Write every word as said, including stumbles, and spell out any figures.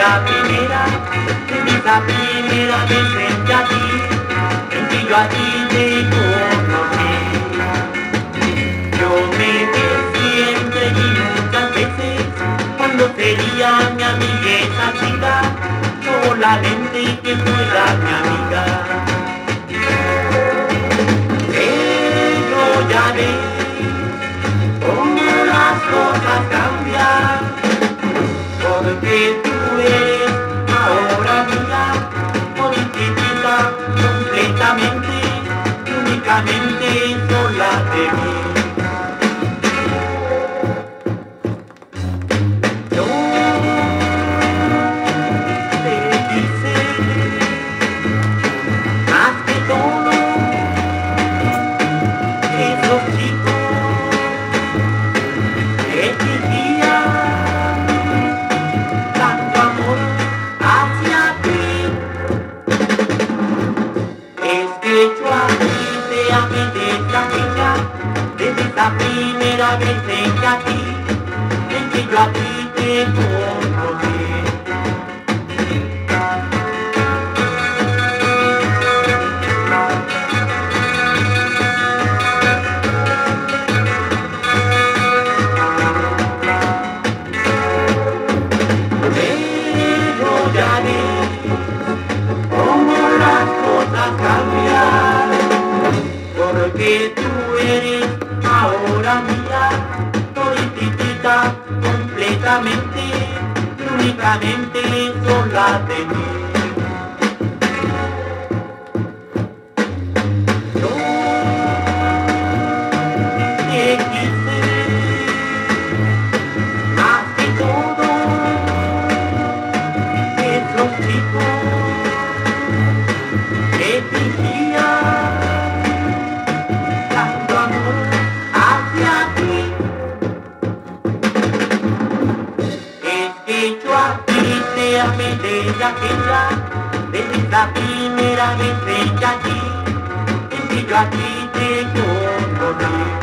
la primera, desde esa primera vez en que a ti, en que yo a ti te conocí. Yo me vi siempre y muchas veces, cuando sería mi amiga esa chica, solamente que fuera mi amiga. Pero ya ves cómo las cosas cambian, porque tú eres ahora mía, modificada completamente y únicamente sola de mí. Yo te quise más que todo esos chicos que exigían tanto amor hacia ti. Es que yo a ti te amé desde aquella, desde esa primera vez en que a ti, en que yo a ti te conocí. Pero ya ves cómo las cosas cambian, porque tú eres ahora mía, todititita, completamente y únicamente sola de mí. Yo te quise más que todo esos chicos que exigían tanto amor hacia ti. Es que yo a ti te amé desde aquella, desde esa primera vez en que a ti, en que yo a ti te conocí.